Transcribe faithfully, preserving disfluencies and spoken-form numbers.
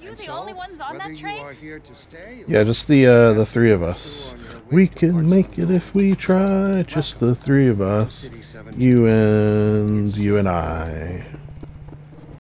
you And the so, only ones on that whether train? you are here to stay or Yeah, just the uh, the three of us. We can make it if we try. Just the three of us. You and you and I.